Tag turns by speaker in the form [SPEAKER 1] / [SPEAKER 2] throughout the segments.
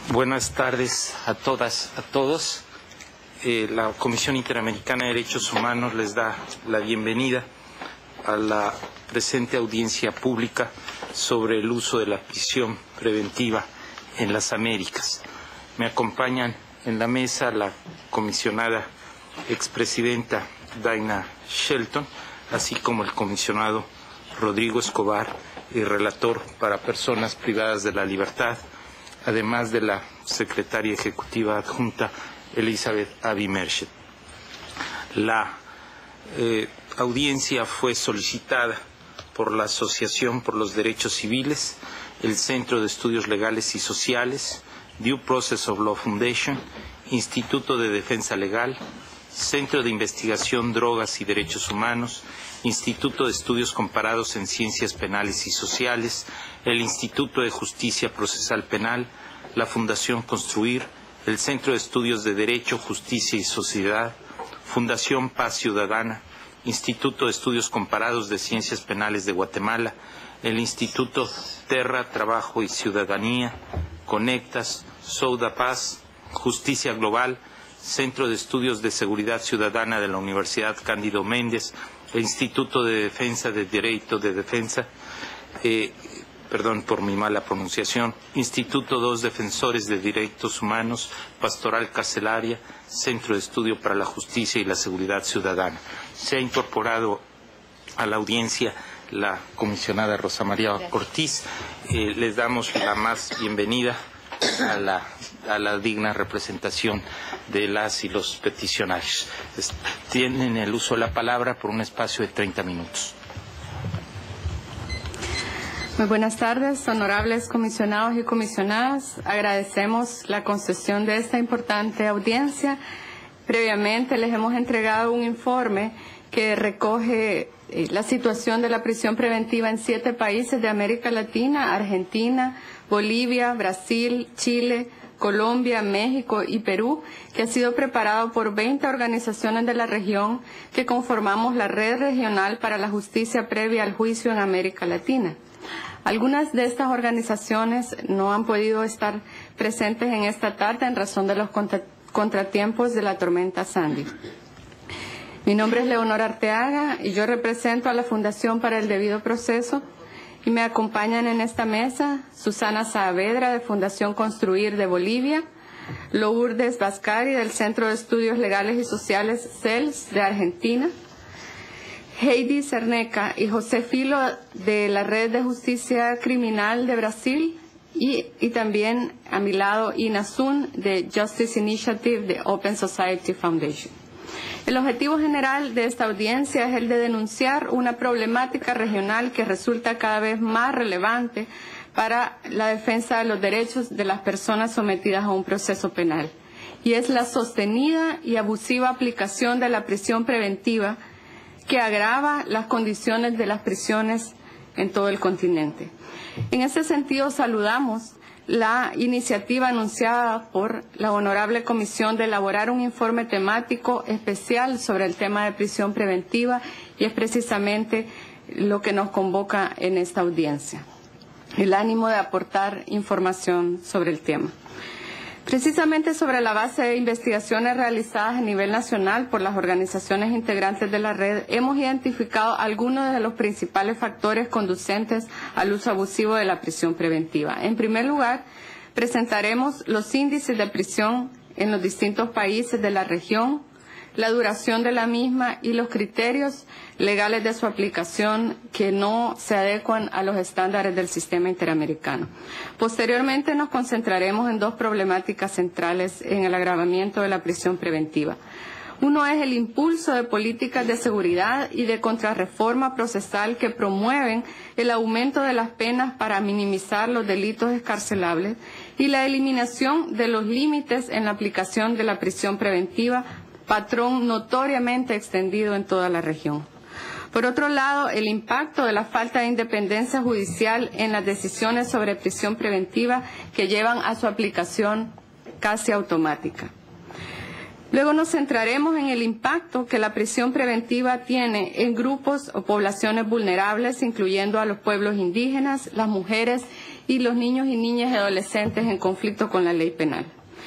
[SPEAKER 1] Buenas tardes a todas, a todos. La Comisión Interamericana de Derechos Humanos les da la bienvenida a la presente audiencia pública sobre el uso de la prisión preventiva en las Américas. Me acompañan en la mesa la comisionada expresidenta Daina Shelton, así como el comisionado Rodrigo Escobar y relator para personas privadas de la libertad, además de la secretaria ejecutiva adjunta Elizabeth Abimerchet. La audiencia fue solicitada por la Asociación por los Derechos Civiles, el Centro de Estudios Legales y Sociales, Due Process of Law Foundation, Instituto de Defensa Legal, Centro de Investigación Drogas y Derechos Humanos, Instituto de Estudios Comparados en Ciencias Penales y Sociales, el Instituto de Justicia Procesal Penal, la Fundación Construir, el Centro de Estudios de Derecho, Justicia y Sociedad, Fundación Paz Ciudadana, Instituto de Estudios Comparados de Ciencias Penales de Guatemala, el Instituto Terra, Trabajo y Ciudadanía, Conectas, Souda Paz, Justicia Global, Centro de Estudios de Seguridad Ciudadana de la Universidad Cándido Méndez, el Instituto de Defensa de Derecho de Defensa, perdón por mi mala pronunciación, Instituto 2 Defensores de Derechos Humanos, Pastoral Carcelaria, Centro de Estudio para la Justicia y la Seguridad Ciudadana. Se ha incorporado a la audiencia la comisionada Rosa María Ortiz. Les damos la más bienvenida a la digna representación de las y los peticionarios. Tienen el uso de la palabra por un espacio de 30 minutos.
[SPEAKER 2] Muy buenas tardes, honorables comisionados y comisionadas. Agradecemos la concesión de esta importante audiencia. Previamente les hemos entregado un informe que recoge la situación de la prisión preventiva en 7 países de América Latina: Argentina, Bolivia, Brasil, Chile, Colombia, México y Perú, que ha sido preparado por 20 organizaciones de la región que conformamos la Red Regional para la Justicia Previa al Juicio en América Latina. Algunas de estas organizaciones no han podido estar presentes en esta tarde en razón de los contratiempos de la tormenta Sandy. Mi nombre es Leonora Arteaga y yo represento a la Fundación para el Debido Proceso, y me acompañan en esta mesa Susana Saavedra de Fundación Construir de Bolivia, Lourdes Vascari del Centro de Estudios Legales y Sociales CELS de Argentina, Heidi Cerneca y José Filo de la Red de Justicia Criminal de Brasil, y también a mi lado Ina Sun de Justice Initiative de Open Society Foundation. El objetivo general de esta audiencia es el de denunciar una problemática regional que resulta cada vez más relevante para la defensa de los derechos de las personas sometidas a un proceso penal, y es la sostenida y abusiva aplicación de la prisión preventiva, que agrava las condiciones de las prisiones en todo el continente. En ese sentido, saludamos la iniciativa anunciada por la Honorable Comisión de elaborar un informe temático especial sobre el tema de prisión preventiva, y es precisamente lo que nos convoca en esta audiencia, el ánimo de aportar información sobre el tema. Precisamente sobre la base de investigaciones realizadas a nivel nacional por las organizaciones integrantes de la red, hemos identificado algunos de los principales factores conducentes al uso abusivo de la prisión preventiva. En primer lugar, presentaremos los índices de prisión en los distintos países de la región, la duración de la misma y los criterios legales de su aplicación que no se adecuan a los estándares del sistema interamericano. Posteriormente nos concentraremos en 2 problemáticas centrales en el agravamiento de la prisión preventiva. Uno es el impulso de políticas de seguridad y de contrarreforma procesal que promueven el aumento de las penas para minimizar los delitos excarcelables, y la eliminación de los límites en la aplicación de la prisión preventiva, patrón notoriamente extendido en toda la región. Por otro lado, el impacto de la falta de independencia judicial en las decisiones sobre prisión preventiva, que llevan a su aplicación casi automática. Luego nos centraremos en el impacto que la prisión preventiva tiene en grupos o poblaciones vulnerables, incluyendo a los pueblos indígenas, las mujeres y los niños y niñas y adolescentes en conflicto con la ley penal.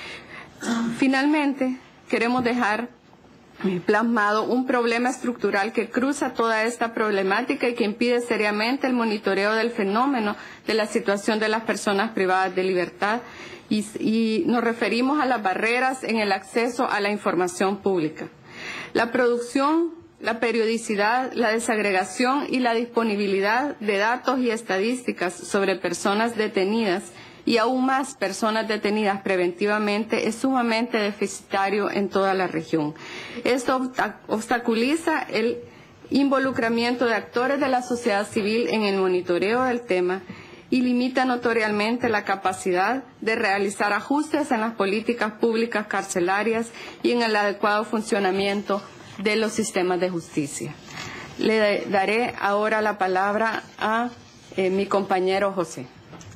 [SPEAKER 2] Finalmente, queremos dejar plasmado un problema estructural que cruza toda esta problemática y que impide seriamente el monitoreo del fenómeno de la situación de las personas privadas de libertad, y nos referimos a las barreras en el acceso a la información pública. La producción, la periodicidad, la desagregación y la disponibilidad de datos y estadísticas sobre personas detenidas y aún más personas detenidas preventivamente es sumamente deficitario en toda la región. Esto obstaculiza el involucramiento de actores de la sociedad civil en el monitoreo del tema y limita notoriamente la capacidad de realizar ajustes en las políticas públicas carcelarias y en el adecuado funcionamiento de los sistemas de justicia. Le daré ahora la palabra a mi compañero José.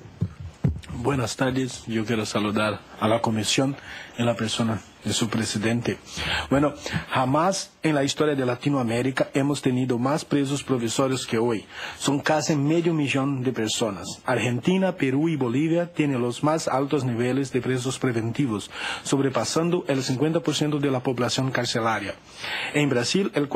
[SPEAKER 3] Buenas tardes, yo quiero saludar a la comisión en la persona de su presidente. Bueno, jamás en la historia de Latinoamérica hemos tenido más presos provisorios que hoy. Son casi 500,000 de personas. Argentina, Perú y Bolivia tienen los más altos niveles de presos preventivos, sobrepasando el 50% de la población carcelaria. En Brasil, el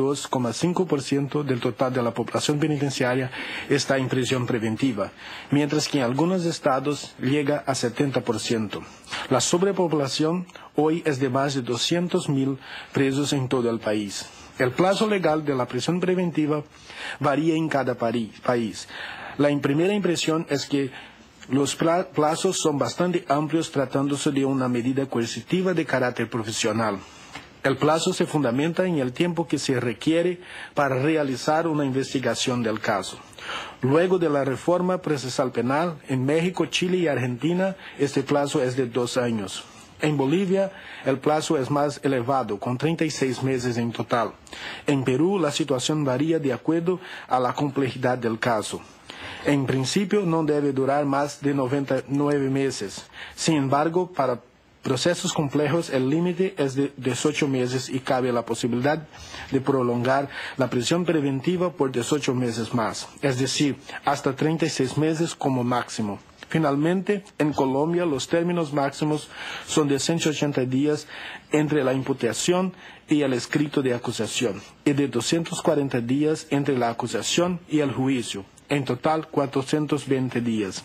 [SPEAKER 3] 42,5% del total de la población penitenciaria está en prisión preventiva, mientras que en algunos estados llega a 70%. La sobrepoblación hoy es de más de 200,000 presos en todo el país. El plazo legal de la prisión preventiva varía en cada país. La primera impresión es que los plazos son bastante amplios tratándose de una medida coercitiva de carácter profesional. El plazo se fundamenta en el tiempo que se requiere para realizar una investigación del caso. Luego de la reforma procesal penal, en México, Chile y Argentina, este plazo es de 2 años. En Bolivia, el plazo es más elevado, con 36 meses en total. En Perú, la situación varía de acuerdo a la complejidad del caso. En principio, no debe durar más de 99 meses. Sin embargo, para procesos complejos, el límite es de 18 meses y cabe la posibilidad de prolongar la prisión preventiva por 18 meses más, es decir, hasta 36 meses como máximo. Finalmente, en Colombia, los términos máximos son de 180 días entre la imputación y el escrito de acusación, y de 240 días entre la acusación y el juicio, en total 420 días.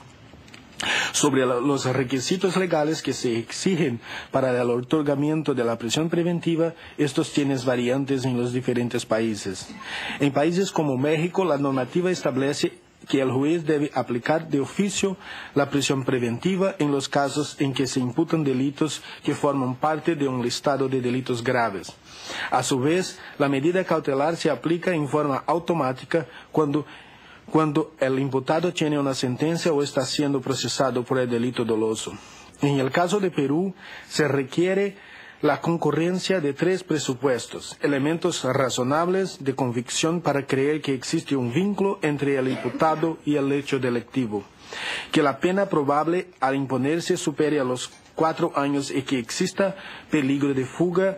[SPEAKER 3] Sobre los requisitos legales que se exigen para el otorgamiento de la prisión preventiva, estos tienen variantes en los diferentes países. En países como México, la normativa establece que el juez debe aplicar de oficio la prisión preventiva en los casos en que se imputan delitos que forman parte de un listado de delitos graves. A su vez, la medida cautelar se aplica en forma automática cuando el imputado tiene una sentencia o está siendo procesado por el delito doloso. En el caso de Perú, se requiere la concurrencia de 3 presupuestos, elementos razonables de convicción para creer que existe un vínculo entre el imputado y el hecho delictivo, que la pena probable al imponerse supere a los 4 años y que exista peligro de fuga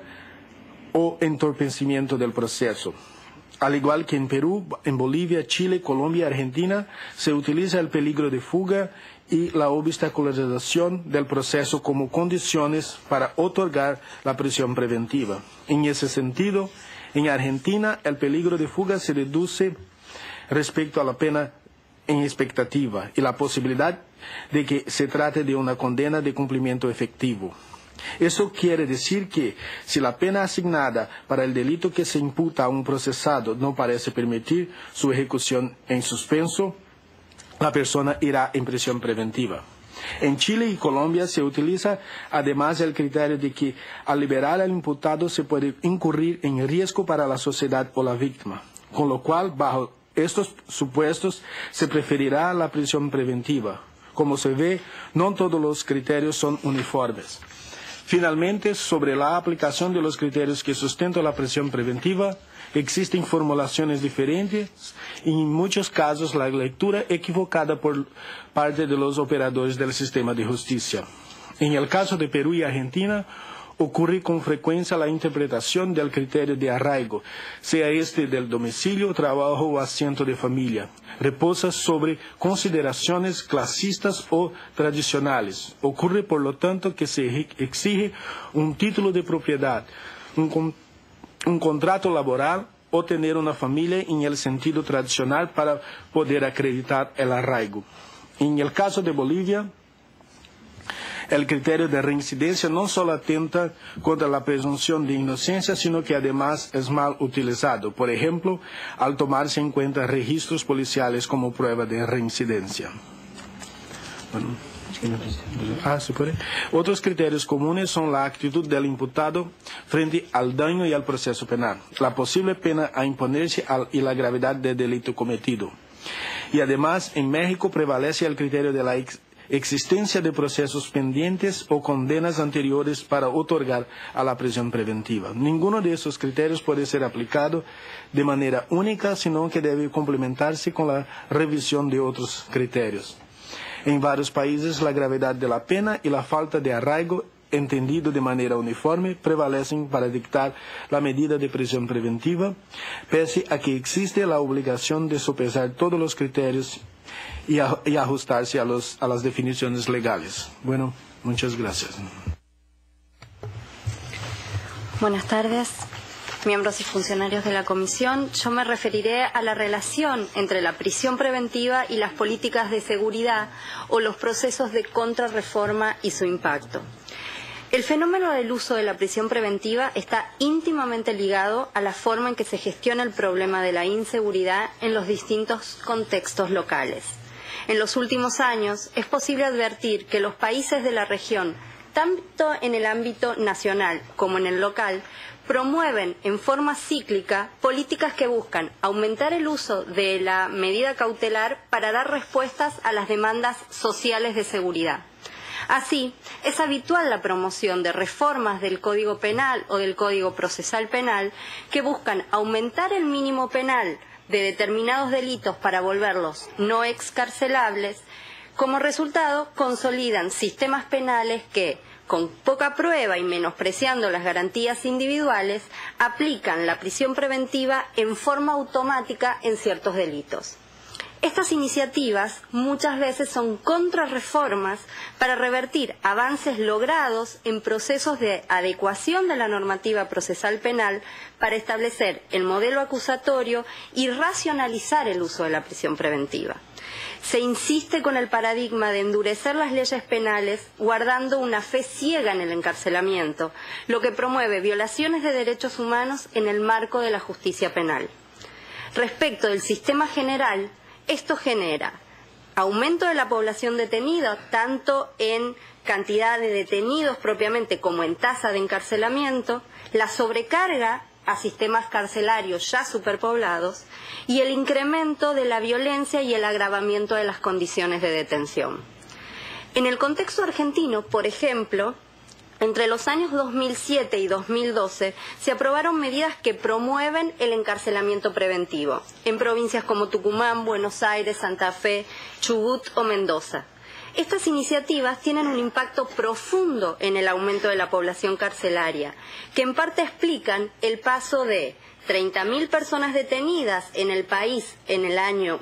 [SPEAKER 3] o entorpecimiento del proceso. Al igual que en Perú, en Bolivia, Chile, Colombia y Argentina, se utiliza el peligro de fuga y la obstaculización del proceso como condiciones para otorgar la prisión preventiva. En ese sentido, en Argentina, el peligro de fuga se reduce respecto a la pena en expectativa y la posibilidad de que se trate de una condena de cumplimiento efectivo. Eso quiere decir que, si la pena asignada para el delito que se imputa a un procesado no parece permitir su ejecución en suspenso, la persona irá en prisión preventiva. En Chile y Colombia se utiliza además el criterio de que al liberar al imputado se puede incurrir en riesgo para la sociedad o la víctima, con lo cual bajo estos supuestos se preferirá la prisión preventiva. Como se ve, no todos los criterios son uniformes. Finalmente, sobre la aplicación de los criterios que sustentan la prisión preventiva, existen formulaciones diferentes y en muchos casos la lectura equivocada por parte de los operadores del sistema de justicia. En el caso de Perú y Argentina, ocurre con frecuencia la interpretación del criterio de arraigo, sea este del domicilio, trabajo o asiento de familia. Reposa sobre consideraciones clasistas o tradicionales. Ocurre, por lo tanto, que se exige un título de propiedad, un contrato laboral o tener una familia en el sentido tradicional para poder acreditar el arraigo. En el caso de Bolivia, el criterio de reincidencia no solo atenta contra la presunción de inocencia, sino que además es mal utilizado, por ejemplo, al tomarse en cuenta registros policiales como prueba de reincidencia. Bueno, ¿se puede? Otros criterios comunes son la actitud del imputado frente al daño y al proceso penal, la posible pena a imponerse y la gravedad del delito cometido. Y además, en México prevalece el criterio de la existencia de procesos pendientes o condenas anteriores para otorgar a la prisión preventiva. Ninguno de esos criterios puede ser aplicado de manera única, sino que debe complementarse con la revisión de otros criterios. En varios países, la gravedad de la pena y la falta de arraigo, entendido de manera uniforme, prevalecen para dictar la medida de prisión preventiva, pese a que existe la obligación de sopesar todos los criterios y ajustarse a las definiciones legales. Bueno, muchas gracias.
[SPEAKER 4] Buenas tardes, miembros y funcionarios de la Comisión. Yo me referiré a la relación entre la prisión preventiva y las políticas de seguridad o los procesos de contrarreforma y su impacto. El fenómeno del uso de la prisión preventiva está íntimamente ligado a la forma en que se gestiona el problema de la inseguridad en los distintos contextos locales. En los últimos años es posible advertir que los países de la región, tanto en el ámbito nacional como en el local, promueven en forma cíclica políticas que buscan aumentar el uso de la medida cautelar para dar respuestas a las demandas sociales de seguridad. Así, es habitual la promoción de reformas del Código Penal o del Código Procesal Penal que buscan aumentar el mínimo penal de determinados delitos para volverlos no excarcelables. Como resultado, consolidan sistemas penales que, con poca prueba y menospreciando las garantías individuales, aplican la prisión preventiva en forma automática en ciertos delitos. Estas iniciativas muchas veces son contrarreformas para revertir avances logrados en procesos de adecuación de la normativa procesal penal para establecer el modelo acusatorio y racionalizar el uso de la prisión preventiva. Se insiste con el paradigma de endurecer las leyes penales guardando una fe ciega en el encarcelamiento, lo que promueve violaciones de derechos humanos en el marco de la justicia penal. Respecto del sistema general, esto genera aumento de la población detenida, tanto en cantidad de detenidos propiamente como en tasa de encarcelamiento, la sobrecarga a sistemas carcelarios ya superpoblados y el incremento de la violencia y el agravamiento de las condiciones de detención. En el contexto argentino, por ejemplo, entre los años 2007 y 2012 se aprobaron medidas que promueven el encarcelamiento preventivo en provincias como Tucumán, Buenos Aires, Santa Fe, Chubut o Mendoza. Estas iniciativas tienen un impacto profundo en el aumento de la población carcelaria, que en parte explican el paso de 30.000 personas detenidas en el país en el año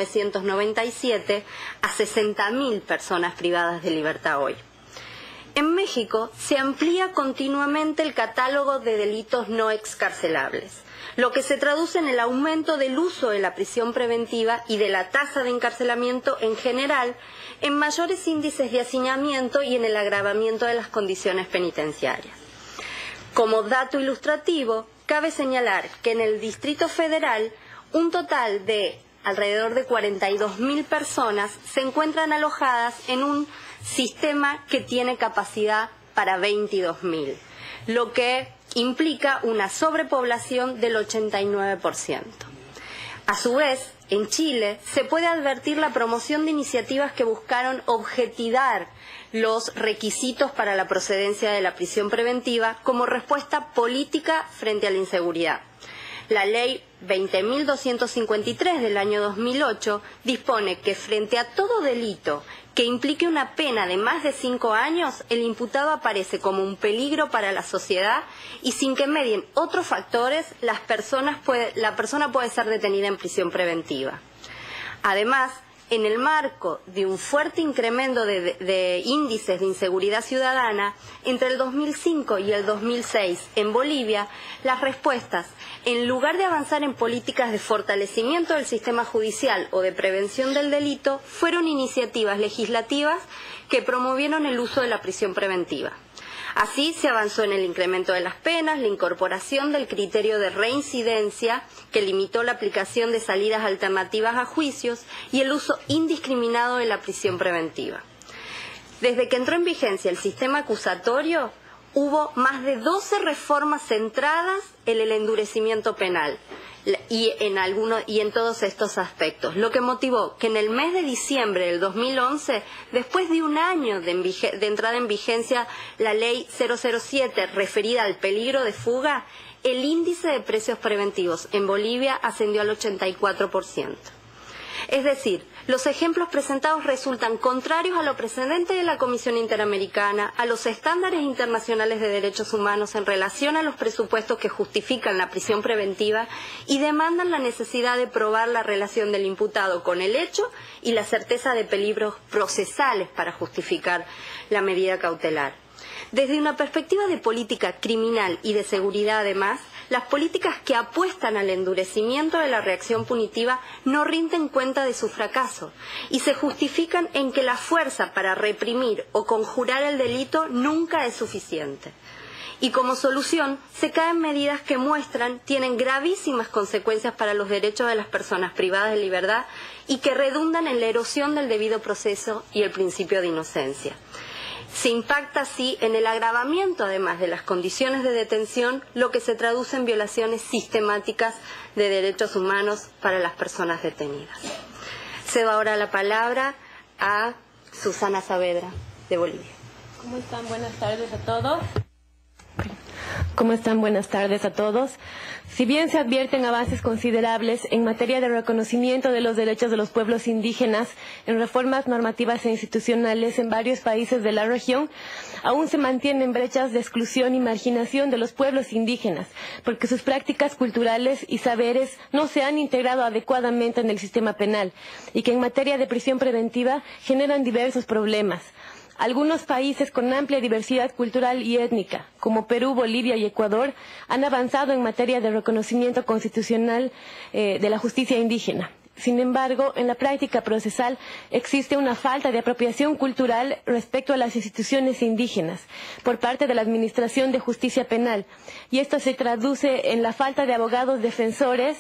[SPEAKER 4] 1997 a 60.000 personas privadas de libertad hoy. En México se amplía continuamente el catálogo de delitos no excarcelables, lo que se traduce en el aumento del uso de la prisión preventiva y de la tasa de encarcelamiento en general, en mayores índices de hacinamiento y en el agravamiento de las condiciones penitenciarias. Como dato ilustrativo, cabe señalar que en el Distrito Federal un total de alrededor de 42.000 personas se encuentran alojadas en un sistema que tiene capacidad para 22.000, lo que implica una sobrepoblación del 89%. A su vez, en Chile se puede advertir la promoción de iniciativas que buscaron objetivar los requisitos para la procedencia de la prisión preventiva como respuesta política frente a la inseguridad. La ley 20.253 del año 2008 dispone que frente a todo delito que implique una pena de más de 5 años, el imputado aparece como un peligro para la sociedad y sin que medien otros factores, la persona puede ser detenida en prisión preventiva. Además, en el marco de un fuerte incremento de índices de inseguridad ciudadana, entre el 2005 y el 2006 en Bolivia, las respuestas, en lugar de avanzar en políticas de fortalecimiento del sistema judicial o de prevención del delito, fueron iniciativas legislativas que promovieron el uso de la prisión preventiva. Así se avanzó en el incremento de las penas, la incorporación del criterio de reincidencia, que limitó la aplicación de salidas alternativas a juicios, y el uso indiscriminado de la prisión preventiva. Desde que entró en vigencia el sistema acusatorio, hubo más de 12 reformas centradas en el endurecimiento penal y en todos estos aspectos, lo que motivó que en el mes de diciembre del 2011, después de un año de entrada en vigencia la ley 007 referida al peligro de fuga, el índice de precios preventivos en Bolivia ascendió al 84%. Es decir, los ejemplos presentados resultan contrarios a lo precedente de la Comisión Interamericana, a los estándares internacionales de derechos humanos en relación a los presupuestos que justifican la prisión preventiva y demandan la necesidad de probar la relación del imputado con el hecho y la certeza de peligros procesales para justificar la medida cautelar. Desde una perspectiva de política criminal y de seguridad, además, las políticas que apuestan al endurecimiento de la reacción punitiva no rinden cuenta de su fracaso y se justifican en que la fuerza para reprimir o conjurar el delito nunca es suficiente. Y como solución se caen medidas que tienen gravísimas consecuencias para los derechos de las personas privadas de libertad y que redundan en la erosión del debido proceso y el principio de inocencia. Se impacta así en el agravamiento, además de las condiciones de detención, lo que se traduce en violaciones sistemáticas de derechos humanos para las personas detenidas. Cedo ahora la palabra a Susana Saavedra, de Bolivia.
[SPEAKER 5] ¿Cómo están? Buenas tardes a todos. ¿Cómo están? Buenas tardes a todos. Si bien se advierten avances considerables en materia de reconocimiento de los derechos de los pueblos indígenas en reformas normativas e institucionales en varios países de la región, aún se mantienen brechas de exclusión y marginación de los pueblos indígenas, porque sus prácticas culturales y saberes no se han integrado adecuadamente en el sistema penal y que en materia de prisión preventiva generan diversos problemas. Algunos países con amplia diversidad cultural y étnica, como Perú, Bolivia y Ecuador, han avanzado en materia de reconocimiento constitucional de la justicia indígena. Sin embargo, en la práctica procesal existe una falta de apropiación cultural respecto a las instituciones indígenas por parte de la Administración de Justicia Penal, y esto se traduce en la falta de abogados defensores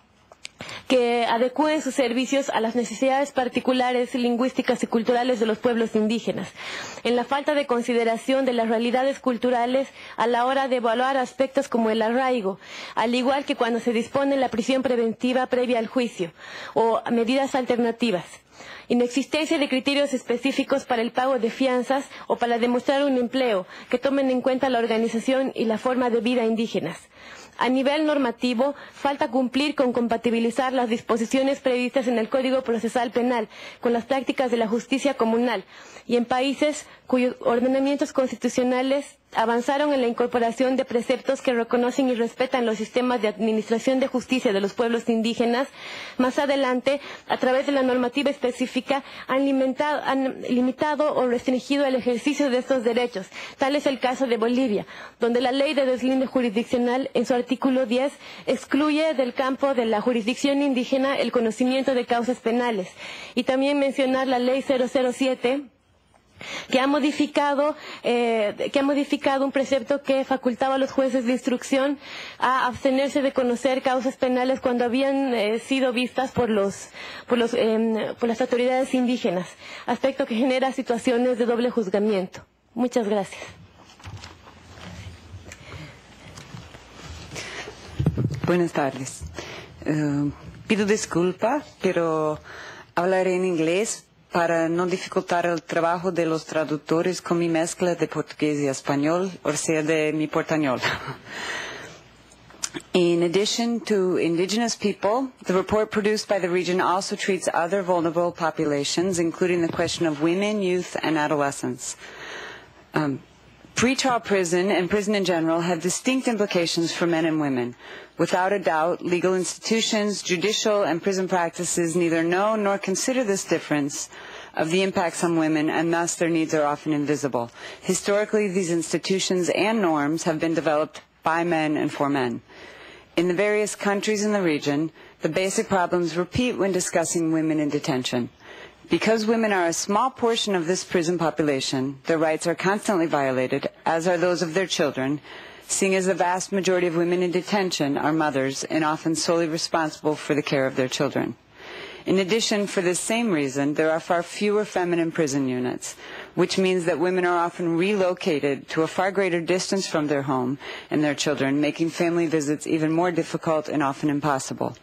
[SPEAKER 5] que adecúen sus servicios a las necesidades particulares, lingüísticas y culturales de los pueblos indígenas, en la falta de consideración de las realidades culturales a la hora de evaluar aspectos como el arraigo, al igual que cuando se dispone la prisión preventiva previa al juicio o medidas alternativas. Inexistencia de criterios específicos para el pago de fianzas o para demostrar un empleo que tomen en cuenta la organización y la forma de vida indígenas. A nivel normativo, falta cumplir con compatibilizar las disposiciones previstas en el Código Procesal Penal con las prácticas de la justicia comunal, y en países cuyos ordenamientos constitucionales avanzaron en la incorporación de preceptos que reconocen y respetan los sistemas de administración de justicia de los pueblos indígenas, más adelante, a través de la normativa específica, han limitado o restringido el ejercicio de estos derechos. Tal es el caso de Bolivia, donde la ley de deslinde jurisdiccional, en su artículo 10, excluye del campo de la jurisdicción indígena el conocimiento de causas penales. Y también mencionar la ley 007, que ha modificado un precepto que facultaba a los jueces de instrucción a abstenerse de conocer causas penales cuando habían sido vistas por las autoridades indígenas, aspecto que genera situaciones de doble juzgamiento. Muchas gracias.
[SPEAKER 6] Buenas tardes. Pido disculpas, pero hablaré en inglés para no dificultar el trabajo de los traductores con mi mezcla de portugués y español, o sea, de mi portañol. In addition to indigenous people, the report produced by the region also treats other vulnerable populations, including the question of women, youth, and adolescents. Pretrial prison and prison in general have distinct implications for men and women. Without a doubt, legal institutions, judicial, and prison practices neither know nor consider this difference of the impacts on women, and thus their needs are often invisible. Historically, these institutions and norms have been developed by men and for men. In the various countries in the region, the basic problems repeat when discussing women in detention. Because women are a small portion of this prison population, their rights are constantly violated, as are those of their children, seeing as the vast majority of women in detention are mothers and often solely responsible for the care of their children. In addition, for this same reason, there are far fewer feminine prison units, which means that women are often relocated to a far greater distance from their home and their children, making family visits even more difficult and often impossible.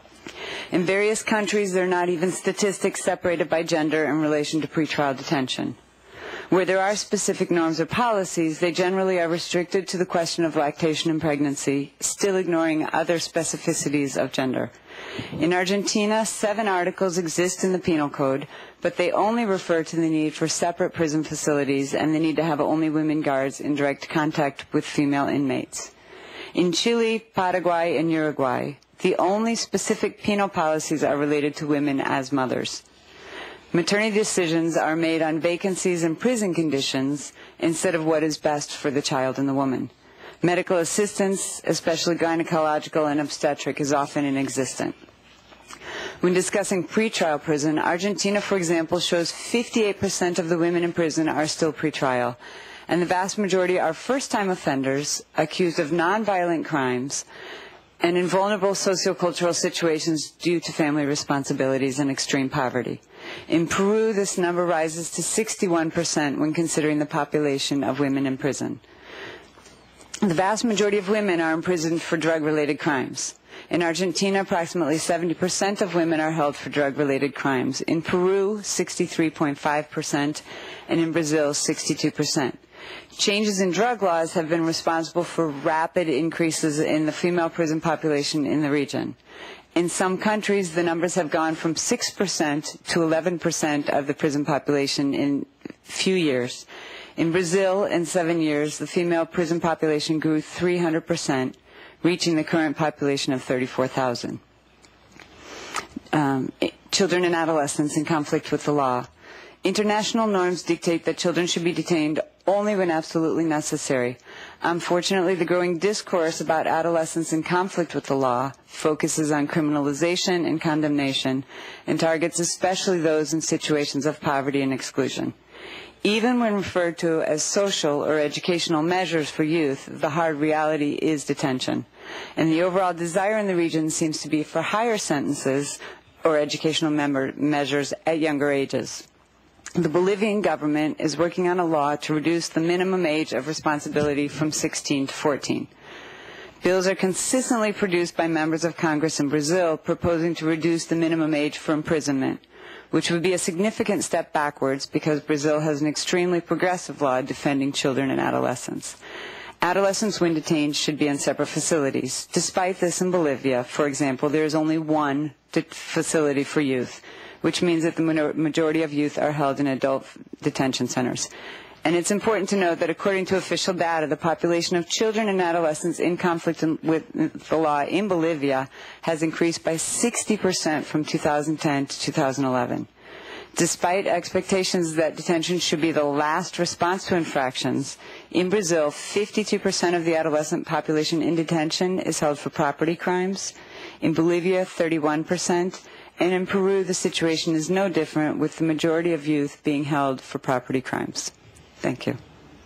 [SPEAKER 6] In various countries, there are not even statistics separated by gender in relation to pretrial detention. Where there are specific norms or policies, they generally are restricted to the question of lactation and pregnancy, still ignoring other specificities of gender. In Argentina, 7 articles exist in the Penal Code, but they only refer to the need for separate prison facilities and the need to have only women guards in direct contact with female inmates. In Chile, Paraguay, and Uruguay, the only specific penal policies are related to women as mothers. Maternity decisions are made on vacancies and prison conditions instead of what is best for the child and the woman. Medical assistance, especially gynecological and obstetric, is often inexistent. When discussing pretrial prison, Argentina, for example, shows 58% of the women in prison are still pretrial, and the vast majority are first-time offenders accused of nonviolent crimes and in vulnerable sociocultural situations due to family responsibilities and extreme poverty. In Peru, this number rises to 61% when considering the population of women in prison. The vast majority of women are imprisoned for drug-related crimes. In Argentina, approximately 70% of women are held for drug-related crimes. In Peru, 63.5%, and in Brazil, 62%. Changes in drug laws have been responsible for rapid increases in the female prison population in the region. In some countries, the numbers have gone from 6% to 11% of the prison population in a few years. In Brazil, in 7 years, the female prison population grew 300%, reaching the current population of 34,000. Children and adolescents in conflict with the law. International norms dictate that children should be detained only when absolutely necessary. Unfortunately, the growing discourse about adolescents in conflict with the law focuses on criminalization and condemnation and targets especially those in situations of poverty and exclusion. Even when referred to as social or educational measures for youth, the hard reality is detention. And the overall desire in the region seems to be for higher sentences or educational measures at younger ages. The Bolivian government is working on a law to reduce the minimum age of responsibility from 16 to 14. Bills are consistently produced by members of Congress in Brazil proposing to reduce the minimum age for imprisonment, which would be a significant step backwards because Brazil has an extremely progressive law defending children and adolescents. Adolescents, when detained, should be in separate facilities. Despite this, in Bolivia, for example, there is only one facility for youth, which means that the majority of youth are held in adult detention centers. And it's important to note that according to official data, the population of children and adolescents in conflict with the law in Bolivia has increased by 60% from 2010 to 2011. Despite expectations that detention should be the last response to infractions, in Brazil, 52% of the adolescent population in detention is held for property crimes. In Bolivia, 31%. And in Peru, the situation is no different, with the majority of youth being held for property crimes. Thank you.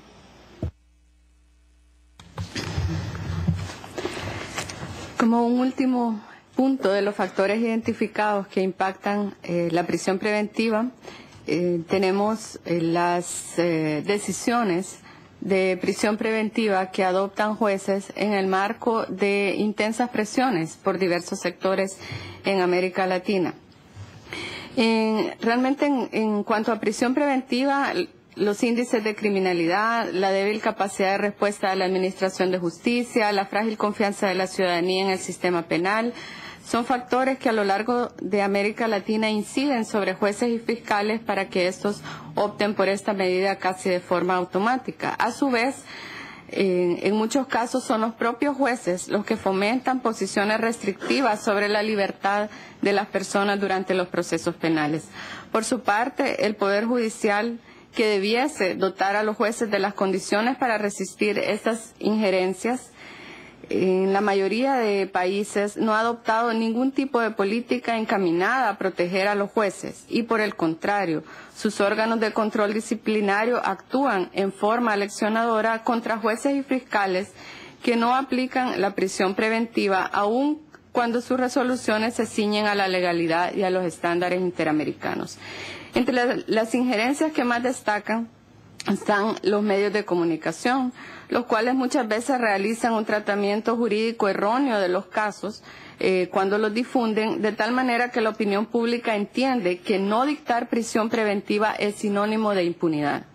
[SPEAKER 2] Como un último punto de los factores identificados que impactan la prisión preventiva, tenemos las decisiones de prisión preventiva que adoptan jueces en el marco de intensas presiones por diversos sectores en América Latina. Realmente en cuanto a prisión preventiva, los índices de criminalidad, la débil capacidad de respuesta de la administración de justicia, la frágil confianza de la ciudadanía en el sistema penal, son factores que a lo largo de América Latina inciden sobre jueces y fiscales para que estos opten por esta medida casi de forma automática. A su vez, en muchos casos son los propios jueces los que fomentan posiciones restrictivas sobre la libertad de las personas durante los procesos penales. Por su parte, el Poder Judicial, que debiese dotar a los jueces de las condiciones para resistir estas injerencias, en la mayoría de países no ha adoptado ningún tipo de política encaminada a proteger a los jueces y, por el contrario, sus órganos de control disciplinario actúan en forma aleccionadora contra jueces y fiscales que no aplican la prisión preventiva, aun cuando sus resoluciones se ciñen a la legalidad y a los estándares interamericanos. Entre las injerencias que más destacan están los medios de comunicación, los cuales muchas veces realizan un tratamiento jurídico erróneo de los casos cuando los difunden, de tal manera que la opinión pública entiende que no dictar prisión preventiva es sinónimo de impunidad.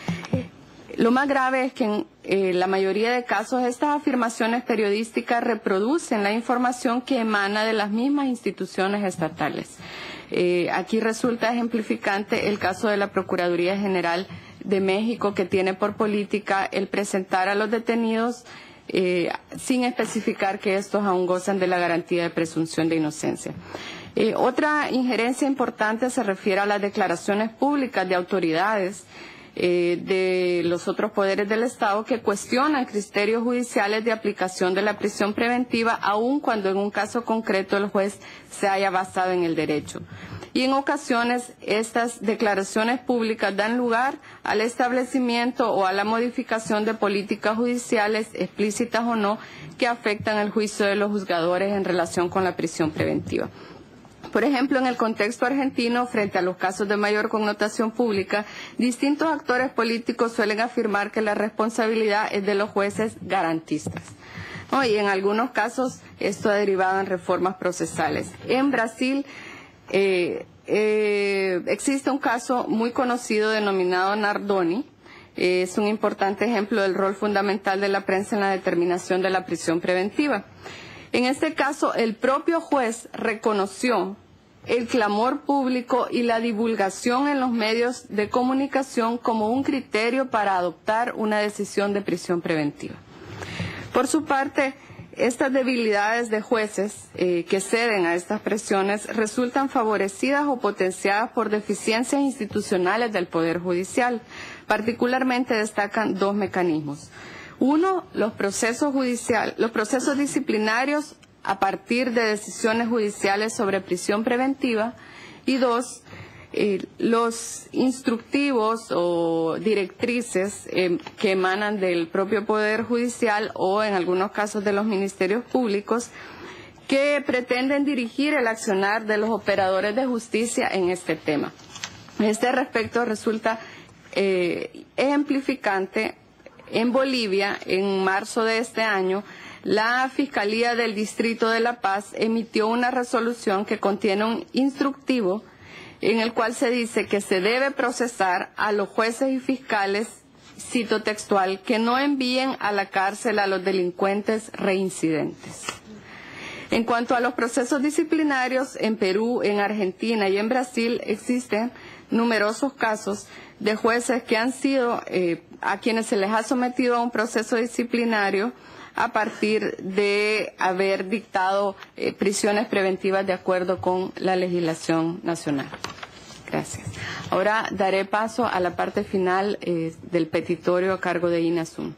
[SPEAKER 2] Lo más grave es que en la mayoría de casos estas afirmaciones periodísticas reproducen la información que emana de las mismas instituciones estatales. Aquí resulta ejemplificante el caso de la Procuraduría General de México, que tiene por política el presentar a los detenidos sin especificar que estos aún gozan de la garantía de presunción de inocencia. Otra injerencia importante se refiere a las declaraciones públicas de autoridades de los otros poderes del Estado que cuestionan criterios judiciales de aplicación de la prisión preventiva, aun cuando en un caso concreto el juez se haya basado en el derecho. Y en ocasiones estas declaraciones públicas dan lugar al establecimiento o a la modificación de políticas judiciales, explícitas o no, que afectan el juicio de los juzgadores en relación con la prisión preventiva. Por ejemplo, en el contexto argentino, frente a los casos de mayor connotación pública, distintos actores políticos suelen afirmar que la responsabilidad es de los jueces garantistas, ¿no? Y en algunos casos esto ha derivado en reformas procesales. En Brasil existe un caso muy conocido denominado Nardoni. Es un importante ejemplo del rol fundamental de la prensa en la determinación de la prisión preventiva. En este caso, el propio juez reconoció el clamor público y la divulgación en los medios de comunicación como un criterio para adoptar una decisión de prisión preventiva. Por su parte, estas debilidades de jueces que ceden a estas presiones resultan favorecidas o potenciadas por deficiencias institucionales del Poder Judicial. Particularmente destacan dos mecanismos. Uno, los procesos disciplinarios a partir de decisiones judiciales sobre prisión preventiva, y dos, los instructivos o directrices que emanan del propio Poder Judicial o en algunos casos de los ministerios públicos que pretenden dirigir el accionar de los operadores de justicia en este tema. En este respecto resulta ejemplificante en Bolivia, en marzo de este año, la Fiscalía del Distrito de La Paz emitió una resolución que contiene un instructivo en el cual se dice que se debe procesar a los jueces y fiscales, cito textual, que no envíen a la cárcel a los delincuentes reincidentes. En cuanto a los procesos disciplinarios, en Perú, en Argentina y en Brasil existen numerosos casos de jueces que han sido, a quienes se les ha sometido a un proceso disciplinario a partir de haber dictado prisiones preventivas de acuerdo con la legislación nacional. Gracias. Ahora daré paso a la parte final del petitorio a cargo de INASUM.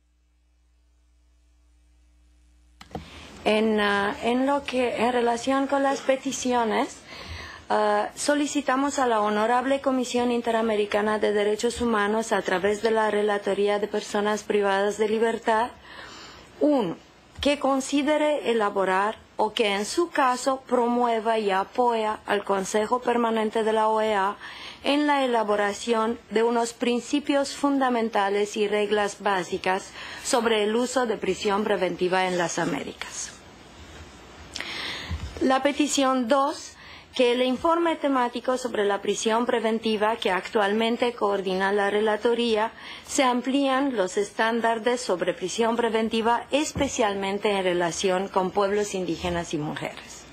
[SPEAKER 7] En relación con las peticiones, solicitamos a la Honorable Comisión Interamericana de Derechos Humanos, a través de la Relatoría de Personas Privadas de Libertad, que considere elaborar o que en su caso promueva y apoya al Consejo Permanente de la OEA en la elaboración de unos principios fundamentales y reglas básicas sobre el uso de prisión preventiva en las Américas. La petición 2 que el informe temático sobre la prisión preventiva que actualmente coordina la relatoría se amplían los estándares sobre prisión preventiva, especialmente en relación con pueblos indígenas y mujeres.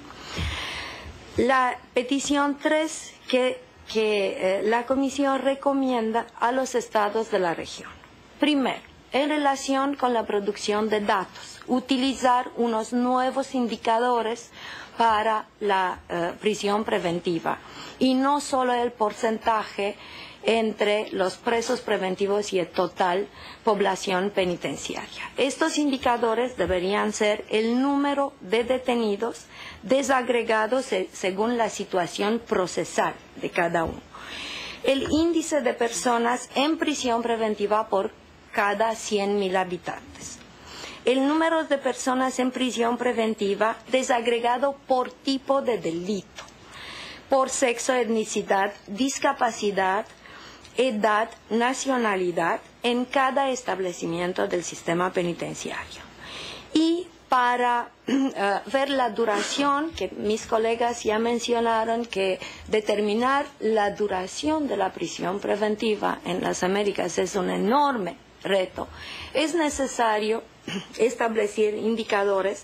[SPEAKER 7] La petición 3 que la Comisión recomienda a los estados de la región. Primero, en relación con la producción de datos, utilizar unos nuevos indicadores para la prisión preventiva y no solo el porcentaje entre los presos preventivos y el total población penitenciaria. Estos indicadores deberían ser el número de detenidos desagregados según la situación procesal de cada uno, el índice de personas en prisión preventiva por cada 100.000 habitantes, el número de personas en prisión preventiva desagregado por tipo de delito, por sexo, etnicidad, discapacidad, edad, nacionalidad en cada establecimiento del sistema penitenciario. Y para ver la duración, que mis colegas ya mencionaron que determinar la duración de la prisión preventiva en las Américas es un enorme reto, es necesario establecer indicadores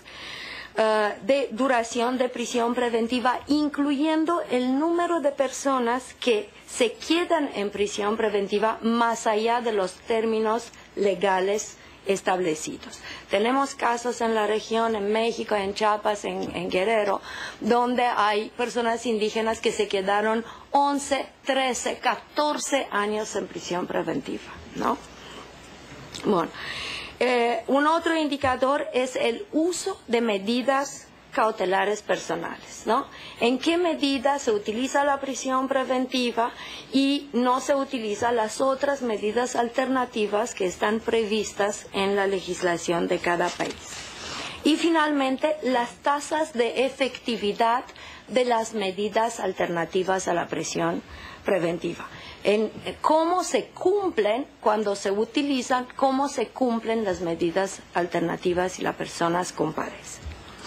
[SPEAKER 7] de duración de prisión preventiva, incluyendo el número de personas que se quedan en prisión preventiva más allá de los términos legales establecidos. Tenemos casos en la región, en México, en Chiapas, en Guerrero, donde hay personas indígenas que se quedaron 11, 13, 14 años en prisión preventiva, ¿no? Bueno, un otro indicador es el uso de medidas cautelares personales, ¿no? ¿En qué medida se utiliza la prisión preventiva y no se utilizan las otras medidas alternativas que están previstas en la legislación de cada país? Y finalmente, las tasas de efectividad de las medidas alternativas a la prisión preventiva. En cómo se cumplen cuando se utilizan, cómo se cumplen las medidas alternativas y las personas comparecen.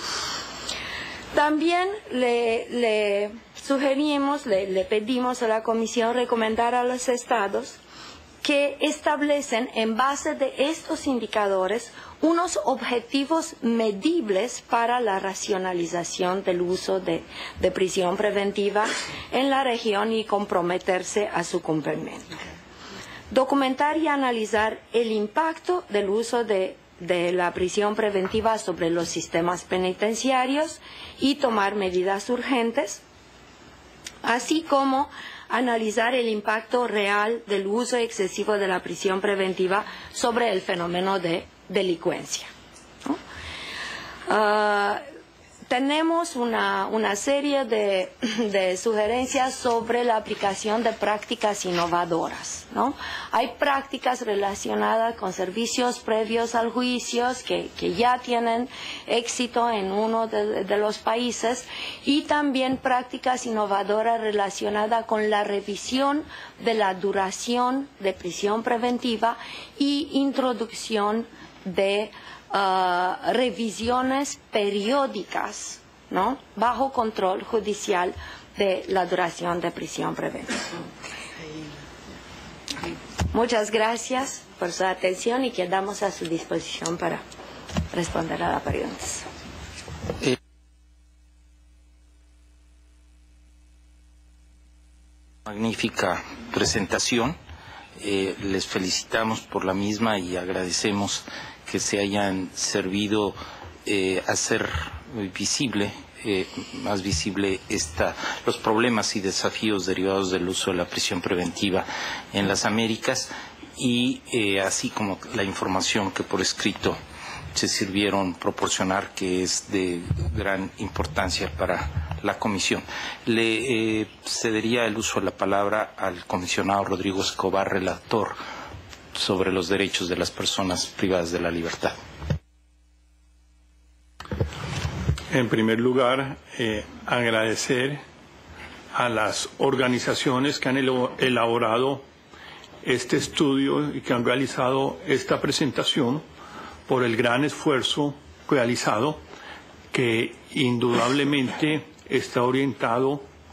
[SPEAKER 7] También le sugerimos, le pedimos a la Comisión recomendar a los estados que establecen en base de estos indicadores unos objetivos medibles para la racionalización del uso de prisión preventiva en la región y comprometerse a su cumplimiento. Documentar y analizar el impacto del uso de la prisión preventiva sobre los sistemas penitenciarios y tomar medidas urgentes, así como analizar el impacto real del uso excesivo de la prisión preventiva sobre el fenómeno de delincuencia, ¿no? Tenemos una serie de sugerencias sobre la aplicación de prácticas innovadoras, ¿no? Hay prácticas relacionadas con servicios previos al juicio que ya tienen éxito en uno de los países, y también prácticas innovadoras relacionadas con la revisión de la duración de prisión preventiva y introducción de revisiones periódicas, ¿no?, bajo control judicial de la duración de prisión preventiva. Muchas gracias por su atención y quedamos a su disposición para responder a las preguntas.
[SPEAKER 1] Magnífica presentación. Les felicitamos por la misma y agradecemos que se hayan servido hacer visible, más visible los problemas y desafíos derivados del uso de la prisión preventiva en las Américas, y así como la información que por escrito se sirvieron proporcionar, que es de gran importancia para la Comisión. Le cedería el uso de la palabra al comisionado Rodrigo Escobar, relator sobre los derechos de las personas privadas de la libertad.
[SPEAKER 8] En primer lugar, agradecer a las organizaciones que han elaborado este estudio y que han realizado esta presentación por el gran esfuerzo realizado, que indudablemente está orientado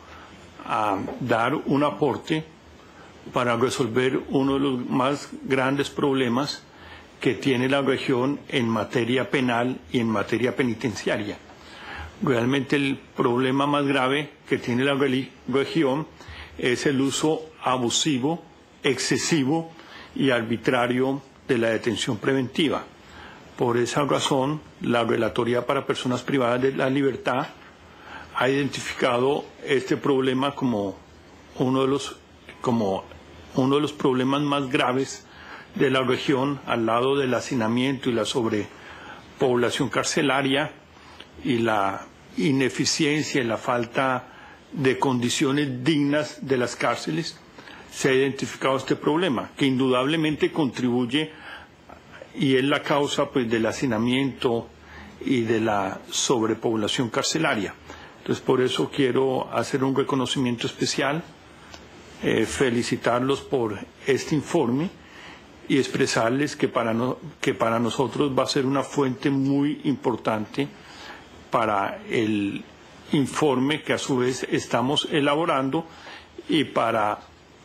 [SPEAKER 8] a dar un aporte para resolver uno de los más grandes problemas que tiene la región en materia penal y en materia penitenciaria. Realmente el problema más grave que tiene la región es el uso abusivo, excesivo y arbitrario de la detención preventiva. Por esa razón, la Relatoría para Personas Privadas de la Libertad ha identificado este problema como uno de los problemas más graves de la región, al lado del hacinamiento y la sobrepoblación carcelaria y la ineficiencia y la falta de condiciones dignas de las cárceles. Se ha identificado este problema, que indudablemente contribuye y es la causa pues del hacinamiento y de la sobrepoblación carcelaria. Entonces, por eso quiero hacer un reconocimiento especial, felicitarlos por este informe y expresarles que para nosotros va a ser una fuente muy importante para el informe que a su vez estamos elaborando y para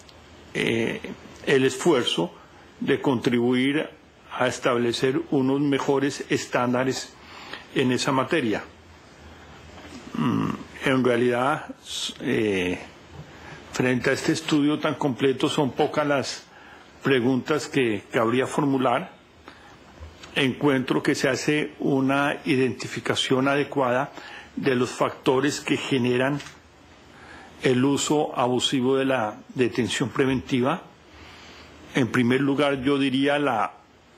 [SPEAKER 8] el esfuerzo de contribuir a establecer unos mejores estándares en esa materia. En realidad, frente a este estudio tan completo, son pocas las preguntas que cabría formular. Encuentro que se hace una identificación adecuada de los factores que generan el uso abusivo de la detención preventiva. En primer lugar, yo diría la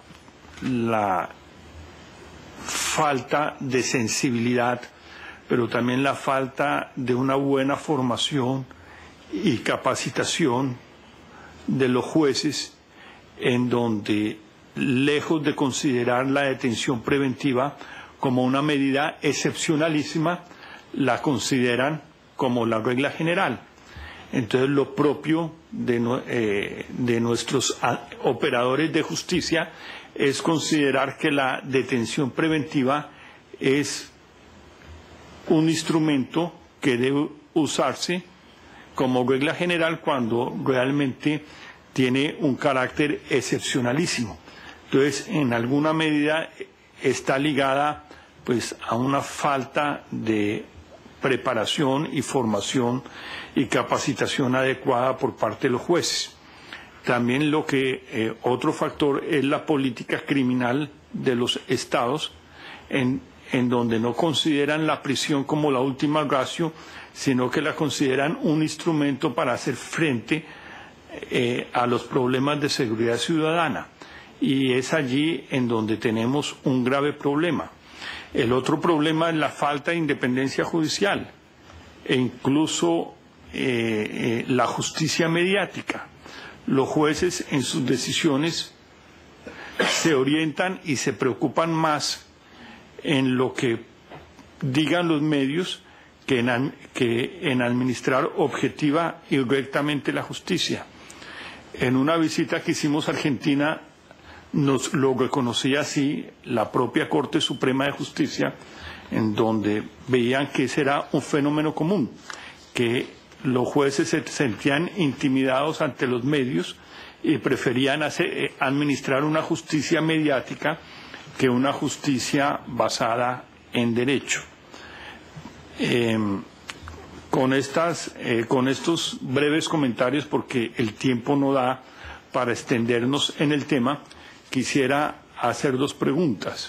[SPEAKER 8] falta de sensibilidad, pero también la falta de una buena formación y capacitación de los jueces, en donde, lejos de considerar la detención preventiva como una medida excepcionalísima, la consideran como la regla general. Entonces, lo propio de nuestros operadores de justicia es considerar que la detención preventiva es un instrumento que debe usarse como regla general cuando realmente tiene un carácter excepcionalísimo. Entonces, en alguna medida está ligada pues a una falta de preparación y formación y capacitación adecuada por parte de los jueces. También otro factor es la política criminal de los estados, en donde no consideran la prisión como la última ratio, sino que la consideran un instrumento para hacer frente a los problemas de seguridad ciudadana. Y es allí en donde tenemos un grave problema. El otro problema es la falta de independencia judicial e incluso la justicia mediática. Los jueces en sus decisiones se orientan y se preocupan más en lo que digan los medios que en administrar objetiva y rectamente la justicia. En una visita que hicimos a Argentina, nos lo reconocía así la propia Corte Suprema de Justicia, en donde veían que ese era un fenómeno común, que los jueces se sentían intimidados ante los medios y preferían administrar una justicia mediática que una justicia basada en derecho. Con estos breves comentarios, porque el tiempo no da para extendernos en el tema, quisiera hacer dos preguntas.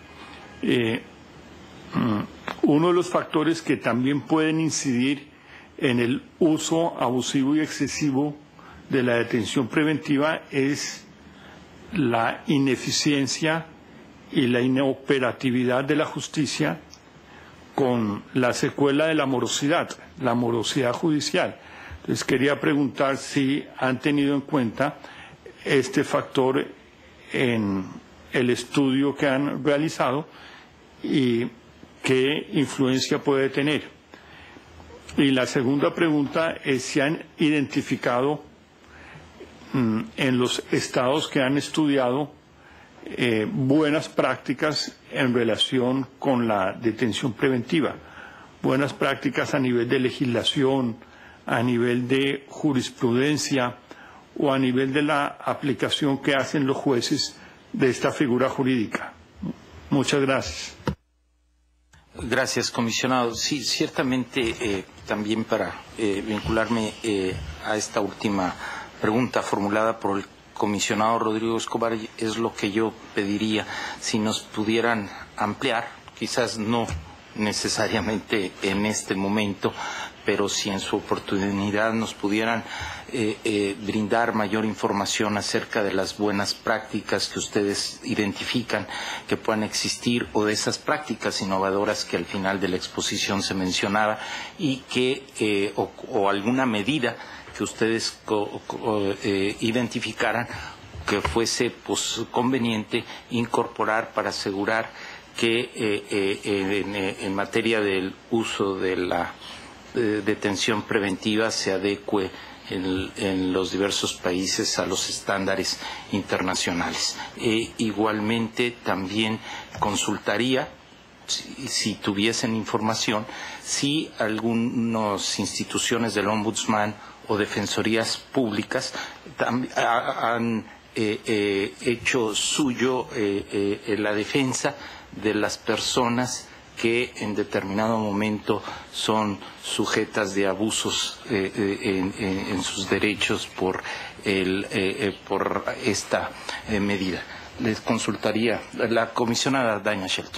[SPEAKER 8] Uno de los factores que también pueden incidir en el uso abusivo y excesivo de la detención preventiva es la ineficiencia y la inoperatividad de la justicia, con la secuela de la morosidad judicial. Entonces, quería preguntar si han tenido en cuenta este factor en el estudio que han realizado y qué influencia puede tener. Y la segunda pregunta es si han identificado en los estados que han estudiado buenas prácticas en relación con la detención preventiva, buenas prácticas a nivel de legislación, a nivel de jurisprudencia o a nivel de la aplicación que hacen los jueces de esta figura jurídica. Muchas gracias.
[SPEAKER 1] Gracias, comisionado. Sí, ciertamente también para vincularme a esta última pregunta formulada por el comisionado Rodrigo Escobar, es lo que yo pediría, si nos pudieran ampliar, quizás no necesariamente en este momento, pero si en su oportunidad nos pudieran brindar mayor información acerca de las buenas prácticas que ustedes identifican que puedan existir, o de esas prácticas innovadoras que al final de la exposición se mencionaba, y que o alguna medida que ustedes identificaran que fuese conveniente incorporar para asegurar que en materia del uso de la detención preventiva se adecue en los diversos países a los estándares internacionales. Igualmente también consultaría, si tuviesen información, si algunas instituciones del Ombudsman o defensorías públicas han hecho suyo la defensa de las personas que en determinado momento son sujetas de abusos en sus derechos por esta medida. Les consultaría la comisionada Diana Shelton.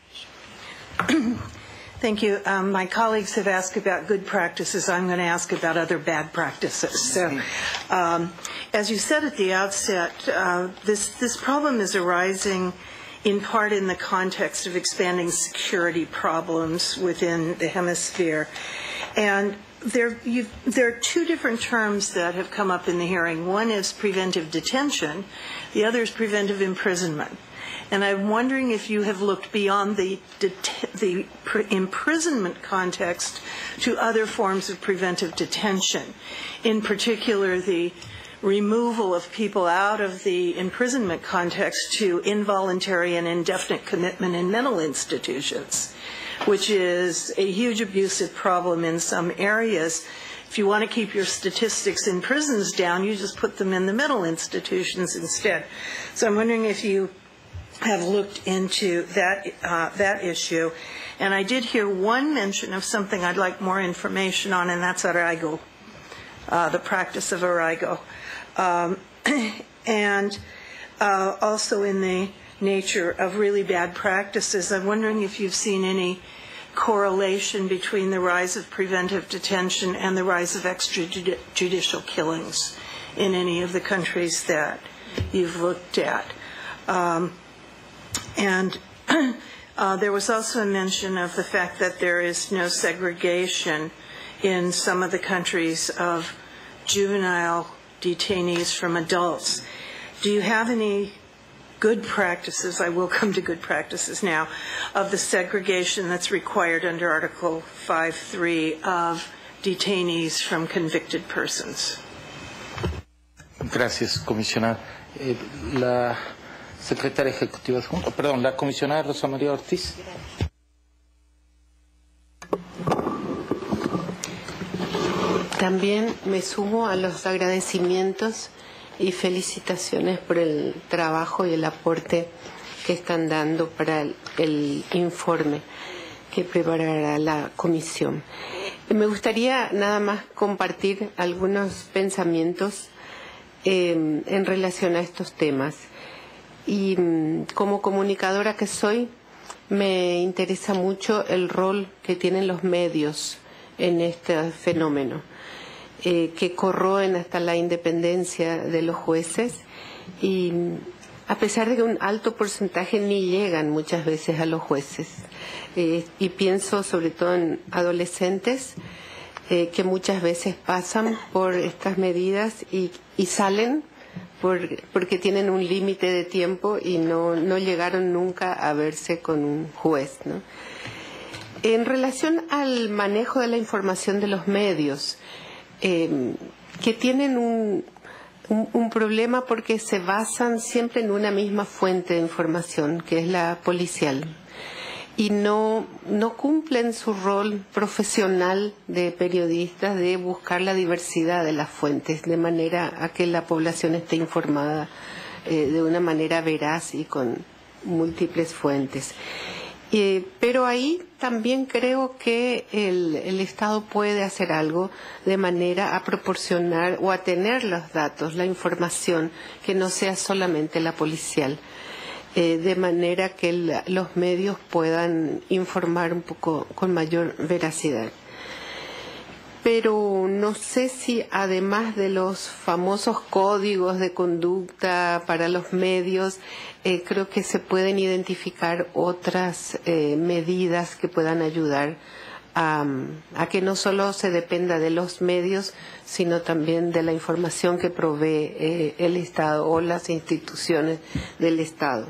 [SPEAKER 9] Thank you. My colleagues have asked about good practices. I'm going to ask about other bad practices. So, as you said at the outset, this problem is arising in part in the context of expanding security problems within the hemisphere. And there are two different terms that have come up in the hearing. One is preventive detention. The other is preventive imprisonment. And I'm wondering if you have looked beyond the imprisonment context to other forms of preventive detention, in particular the removal of people out of the imprisonment context to involuntary and indefinite commitment in mental institutions, which is a huge abusive problem in some areas. If you want to keep your statistics in prisons down, you just put them in the mental institutions instead. So I'm wondering if you have looked into that issue. And I did hear one mention of something I'd like more information on, and that's arraigo, the practice of arraigo. And also in the nature of really bad practices, I'm wondering if you've seen any correlation between the rise of preventive detention and the rise of extrajudicial killings in any of the countries that you've looked at. And there was also a mention of the fact that there is no segregation in some of the countries of juvenile detainees from adults. Do you have any good practices, I will come to good practices now, of the segregation that's required under Article 5.3 of detainees from convicted persons?
[SPEAKER 1] Gracias, comisionada. La secretaria ejecutiva adjunta, perdón, la comisionada Rosa María Ortiz.
[SPEAKER 5] También me sumo a los agradecimientos y felicitaciones por el trabajo y el aporte que están dando para el informe que preparará la comisión. Me gustaría nada más compartir algunos pensamientos en relación a estos temas. Y como comunicadora que soy, me interesa mucho el rol que tienen los medios en este fenómeno, que corroen hasta la independencia de los jueces, y a pesar de que un alto porcentaje ni llegan muchas veces a los jueces. Y pienso sobre todo en adolescentes que muchas veces pasan por estas medidas y salen porque tienen un límite de tiempo y no llegaron nunca a verse con un juez, ¿no? En relación al manejo de la información de los medios, que tienen un problema porque se basan siempre en una misma fuente de información, que es la policial.
[SPEAKER 10] y no cumplen su rol profesional de periodistas de buscar la diversidad de las fuentes, de manera a que la población esté informada de una manera veraz y con múltiples fuentes. Pero ahí también creo que el Estado puede hacer algo de manera a proporcionar o a tener los datos, la información, que no sea solamente la policial, de manera que los medios puedan informar un poco con mayor veracidad. Pero no sé si además de los famosos códigos de conducta para los medios, creo que se pueden identificar otras medidas que puedan ayudar a que no solo se dependa de los medios, sino también de la información que provee el Estado o las instituciones del Estado.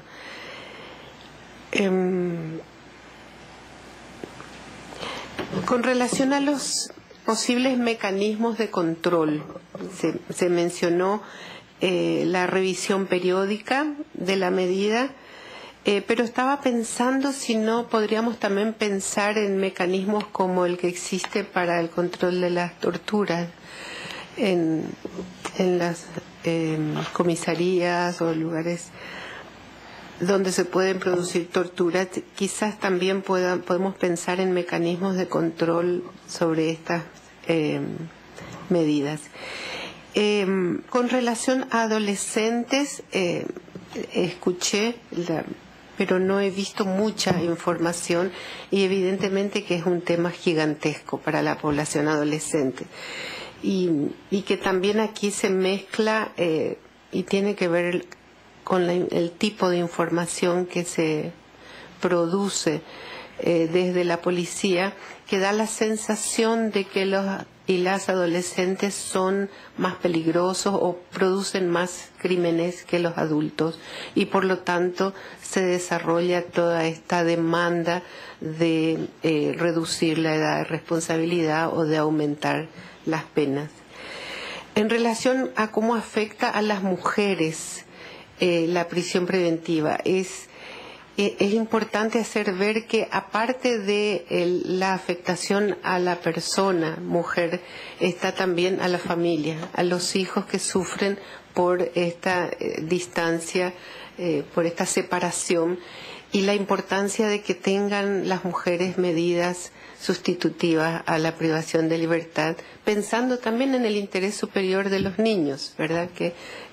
[SPEAKER 10] Con relación a los posibles mecanismos de control, se mencionó la revisión periódica de la medida, pero estaba pensando si no podríamos también pensar en mecanismos como el que existe para el control de las torturas en las comisarías o lugares donde se pueden producir torturas. Quizás también podemos pensar en mecanismos de control sobre estas medidas. Con relación a adolescentes, escuché, pero no he visto mucha información, y evidentemente que es un tema gigantesco para la población adolescente, y que también aquí se mezcla y tiene que ver con el tipo de información que se produce desde la policía, que da la sensación de que los y las adolescentes son más peligrosos o producen más crímenes que los adultos, y por lo tanto se desarrolla toda esta demanda de reducir la edad de responsabilidad o de aumentar las penas. En relación a cómo afecta a las mujeres la prisión preventiva, es importante hacer ver que aparte de la afectación a la persona, mujer, está también a la familia, a los hijos que sufren por esta distancia, por esta separación, y la importancia de que tengan las mujeres medidas sustitutivas a la privación de libertad, pensando también en el interés superior de los niños, ¿verdad? Que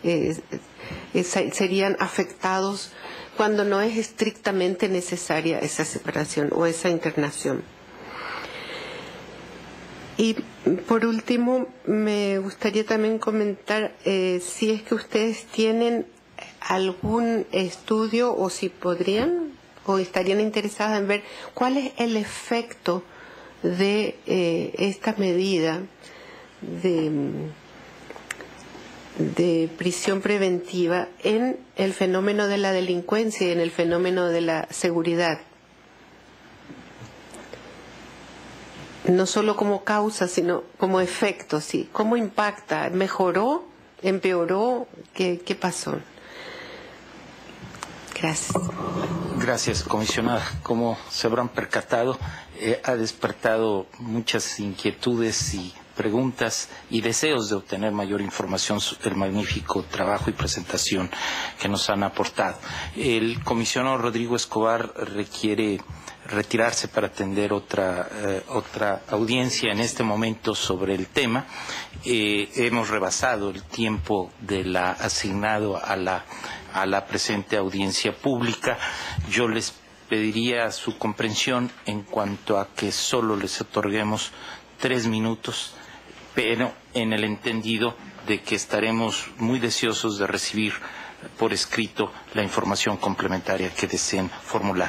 [SPEAKER 10] serían afectados cuando no es estrictamente necesaria esa separación o esa internación. Y por último, me gustaría también comentar si es que ustedes tienen algún estudio, o si podrían o estarían interesados en ver cuál es el efecto de esta medida de prisión preventiva en el fenómeno de la delincuencia y en el fenómeno de la seguridad. No solo como causa, sino como efecto, sí. ¿Cómo impacta? ¿Mejoró? ¿Empeoró? ¿Qué pasó? Gracias.
[SPEAKER 1] Gracias, comisionada. Como se habrán percatado, ha despertado muchas inquietudes y preguntas y deseos de obtener mayor información sobre el magnífico trabajo y presentación que nos han aportado. El comisionado Rodrigo Escobar requiere retirarse para atender otra audiencia en este momento sobre el tema. Hemos rebasado el tiempo asignado a la presente audiencia pública. Yo les pediría su comprensión en cuanto a que solo les otorguemos 3 minutos, pero en el entendido de que estaremos muy deseosos de recibir por escrito la información complementaria que deseen formular.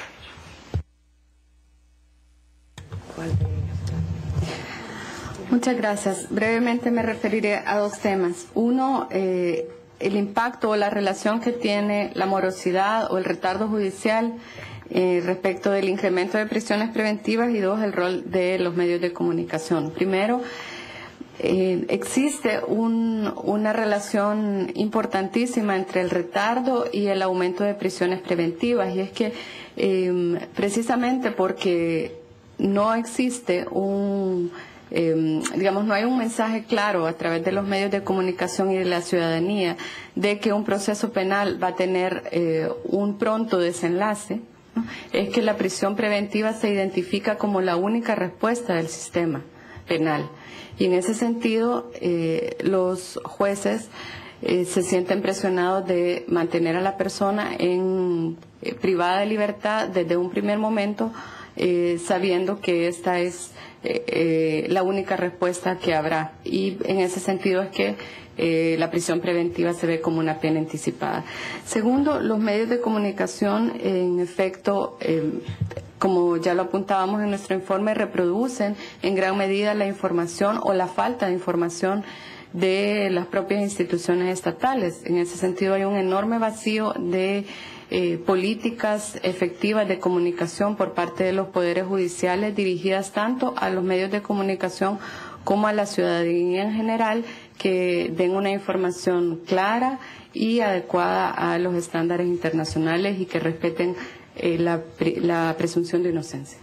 [SPEAKER 2] Muchas gracias. Brevemente me referiré a 2 temas. Uno, el impacto o la relación que tiene la morosidad o el retardo judicial respecto del incremento de prisiones preventivas, y 2, el rol de los medios de comunicación. Primero, existe una relación importantísima entre el retardo y el aumento de prisiones preventivas, y es que precisamente porque no existe no hay un mensaje claro a través de los medios de comunicación y de la ciudadanía de que un proceso penal va a tener un pronto desenlace, ¿no? Es que la prisión preventiva se identifica como la única respuesta del sistema penal. Y en ese sentido, los jueces se sienten presionados de mantener a la persona privada de libertad desde un primer momento, sabiendo que esta es la única respuesta que habrá. Y en ese sentido es que la prisión preventiva se ve como una pena anticipada. Segundo, los medios de comunicación, en efecto, como ya lo apuntábamos en nuestro informe, reproducen en gran medida la información o la falta de información de las propias instituciones estatales. En ese sentido hay un enorme vacío de políticas efectivas de comunicación por parte de los poderes judiciales dirigidas tanto a los medios de comunicación como a la ciudadanía en general, que den una información clara y adecuada a los estándares internacionales y que respeten la presunción de inocencia.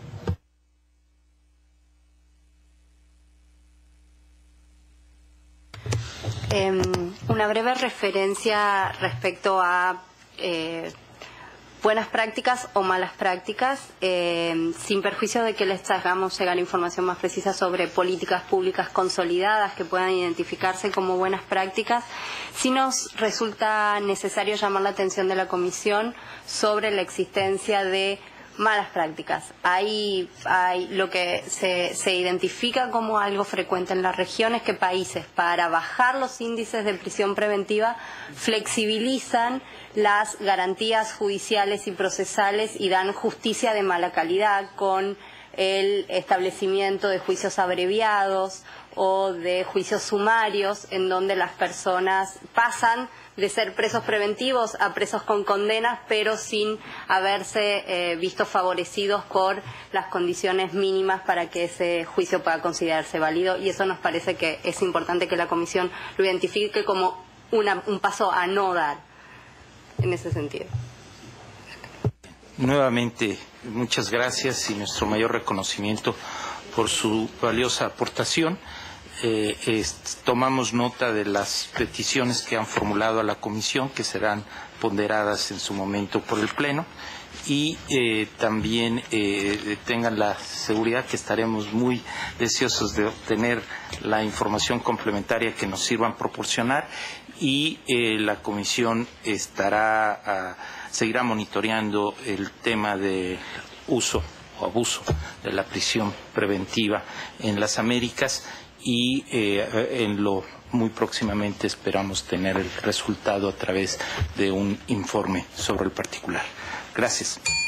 [SPEAKER 4] Una breve referencia respecto a buenas prácticas o malas prácticas, sin perjuicio de que les hagamos llegar información más precisa sobre políticas públicas consolidadas que puedan identificarse como buenas prácticas. Sí nos resulta necesario llamar la atención de la Comisión sobre la existencia de malas prácticas. Hay lo que se identifica como algo frecuente en la región es que países, para bajar los índices de prisión preventiva, flexibilizan las garantías judiciales y procesales y dan justicia de mala calidad con el establecimiento de juicios abreviados o de juicios sumarios, en donde las personas pasan de ser presos preventivos a presos con condenas, pero sin haberse visto favorecidos por las condiciones mínimas para que ese juicio pueda considerarse válido. Y eso nos parece que es importante que la Comisión lo identifique como un paso a no dar en ese sentido.
[SPEAKER 1] Nuevamente, muchas gracias y nuestro mayor reconocimiento por su valiosa aportación. Tomamos nota de las peticiones que han formulado a la Comisión, que serán ponderadas en su momento por el Pleno, y también tengan la seguridad que estaremos muy deseosos de obtener la información complementaria que nos sirvan proporcionar, y la Comisión seguirá monitoreando el tema de uso o abuso de la prisión preventiva en las Américas, y muy próximamente esperamos tener el resultado a través de un informe sobre el particular. Gracias.